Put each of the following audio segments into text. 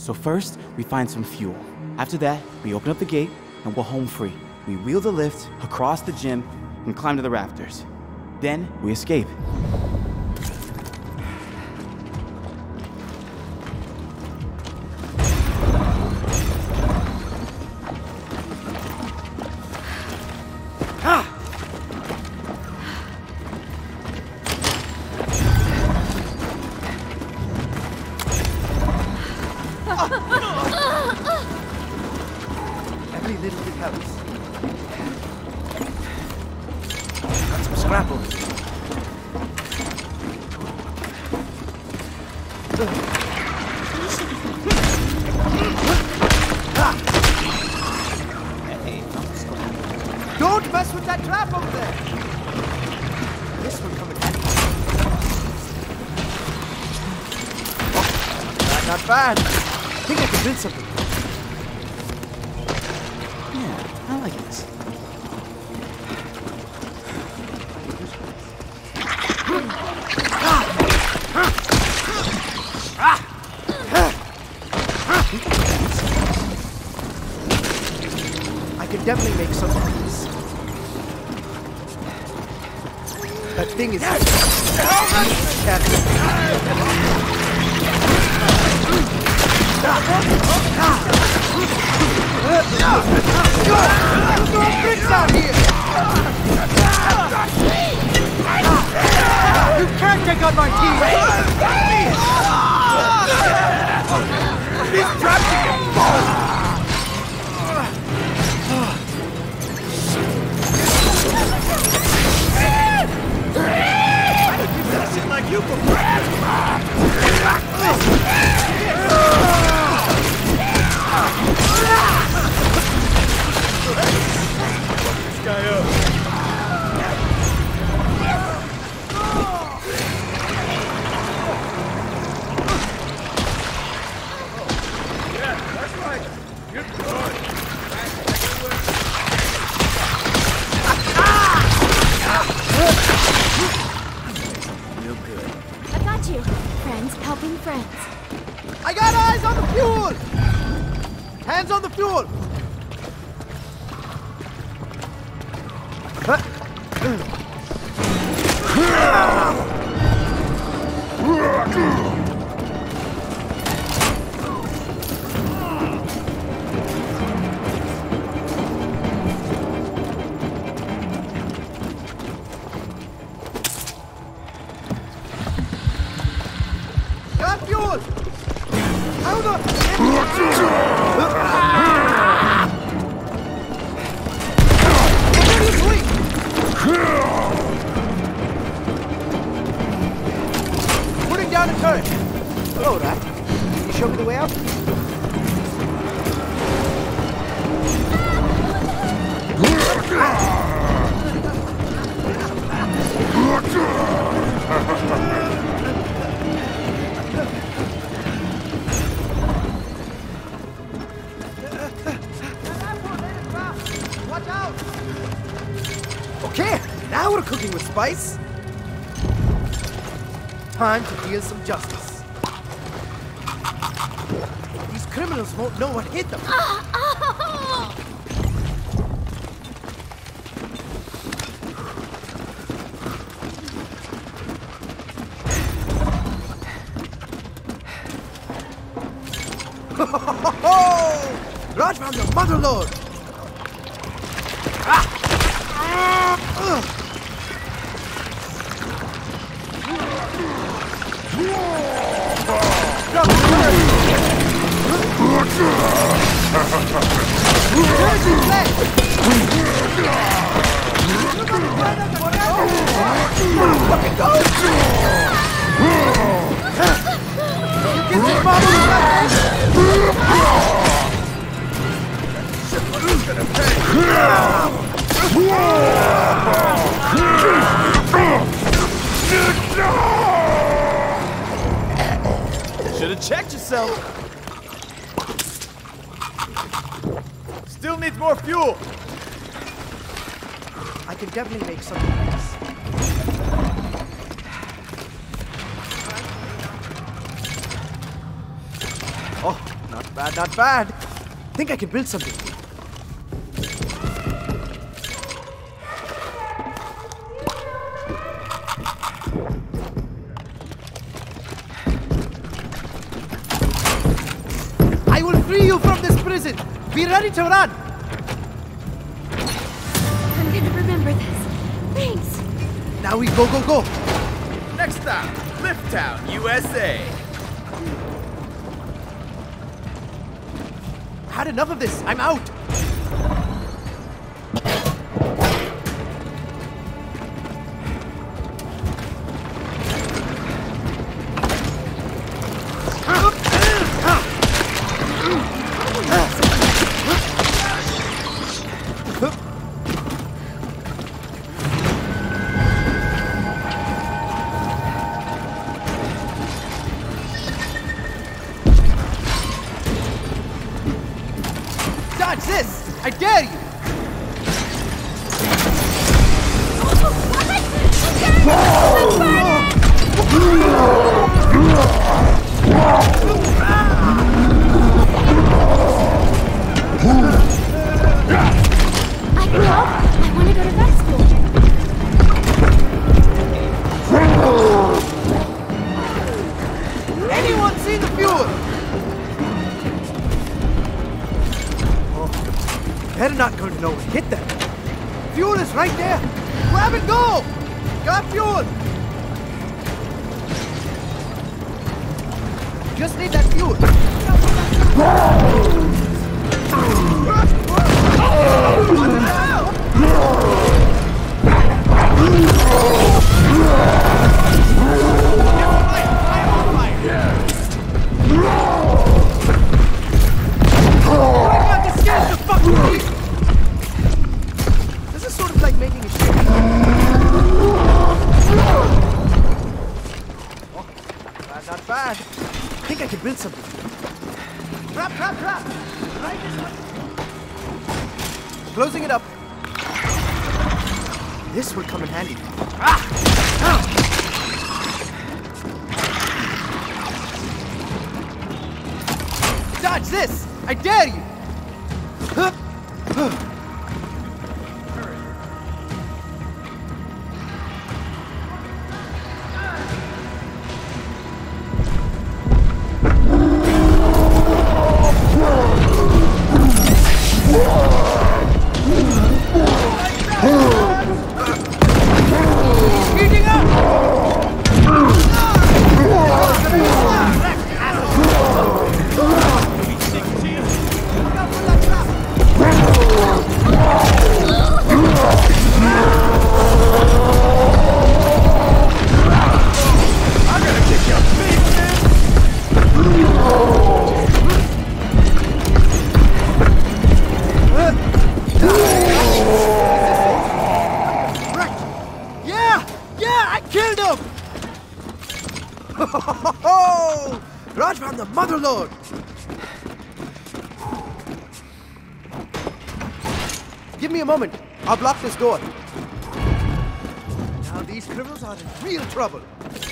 So first, we find some fuel. After that, we open up the gate and we're home free. We wheel the lift across the gym and climb to the rafters. Then, we escape. Every little bit helps. Got some scrapple. Don't mess with that trap over there! This will come in handy. Oh, not bad. I think I can build something. Yeah, I like this. I can definitely make some of these. That thing is... bricks out here! You can't take on my team! He's trapped again! Like you for this guy up. Yeah, that's right. You're good. I got you. Friends helping friends. I got eyes on the fuel! Hands on the fuel! Got fuel! How the... Putting down a turret. Hello, Rat. Can you show me the way out? Watch out! Okay, now we're cooking with spice. Time to deal some justice. These criminals won't know what hit them. Raj found the motherlode! Should have checked yourself. Still needs more fuel. I can definitely make something nice. Oh, bad, not bad. Think I can build something. I will free you from this prison. Be ready to run. I'm gonna remember this. Thanks. Now we go, go, go. Next stop, Lifttown, USA. Had enough of this. I'm out. Dodge this! I dare you! I grew up. I want to go to vet school. Anyone see the fuel? They're not going to know we hit them. Fuel is right there. Grab and go! Got fuel! Just need that fuel. What the hell? I'm not the scared to fuck with me! This is sort of like making a shit. Oh, bad, not bad. I think I can build something. Trap, trap, trap! Right this way. Closing it up. This will come in handy. Ah! Ah! Dodge this! I dare you! Huh? Heating up! Raj found the Motherlode! Give me a moment. I'll block this door. Now these criminals are in real trouble.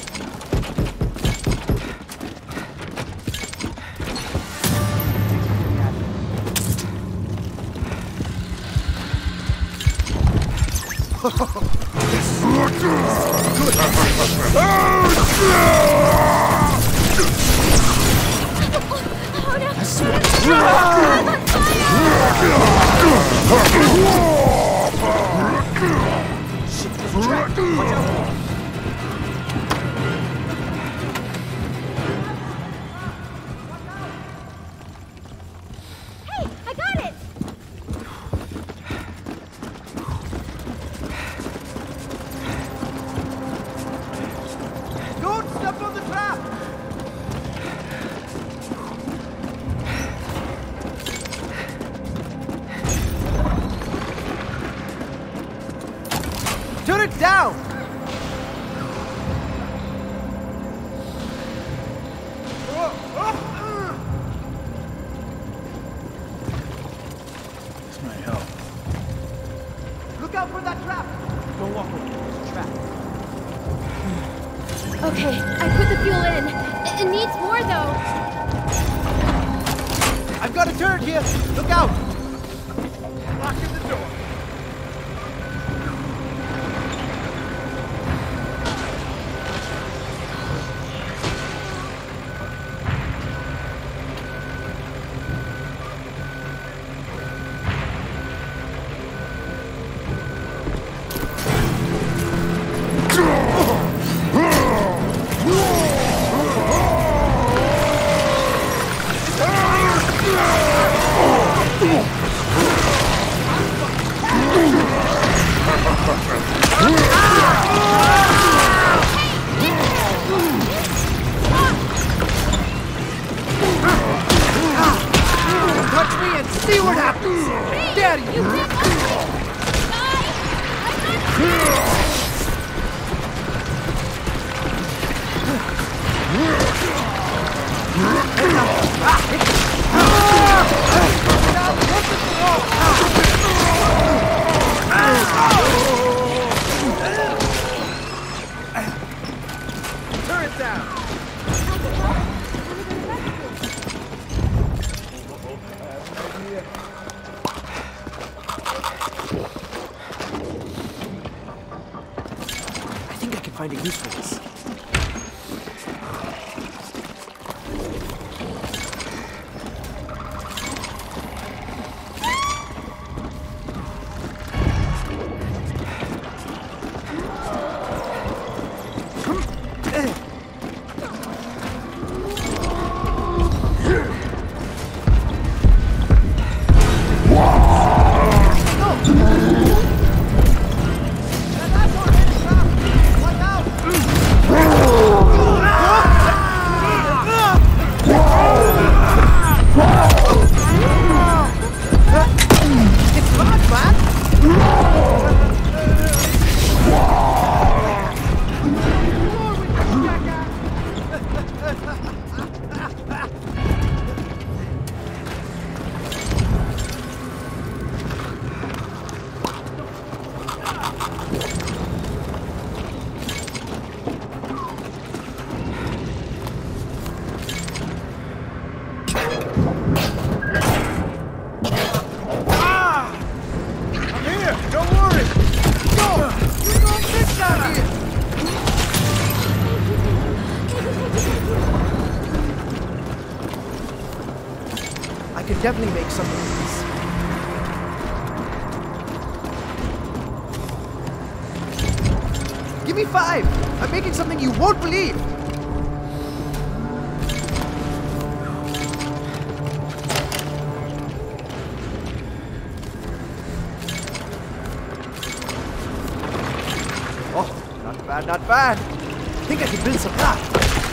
Hey, I got it! Don't step on the trap! Turn it down! This might help. Look out for that trap! Don't walk over it. It's a trap. Okay, I put the fuel in. It needs more though. got a turret here! Look out! Locking the door. Touch me and see what happens! Dare you! Turret down. I think I can find a use for this. I could definitely make something of this. Give me 5! I'm making something you won't believe! Oh, not bad, not bad. I think I can build some craft.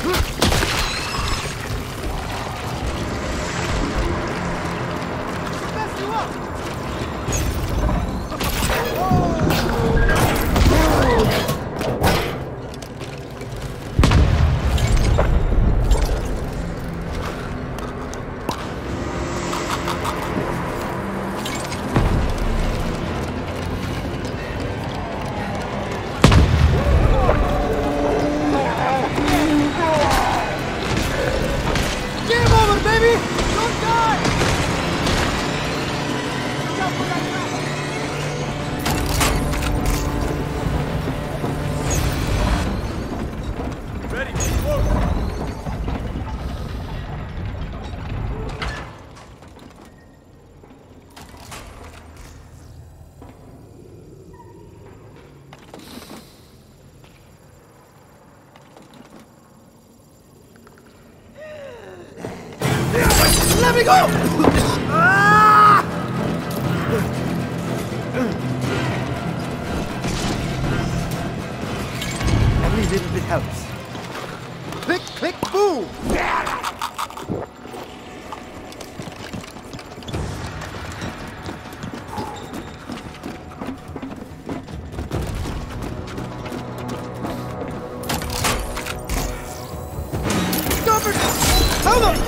Mess you up! Game over, baby! Don't die! Look out for that trap! Ready, forward. Let me go! Ah! Every little bit helps. Click, click, boom! Stop it! Hold on!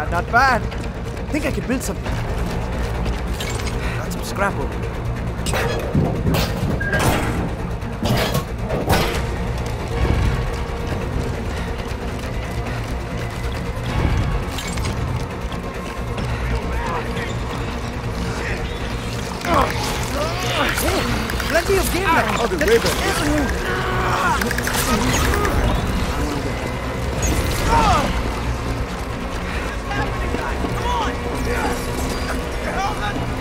Not bad. I think I can build something. Got some scrap over here. Plenty of game left. Oh, the ribbon. Come on!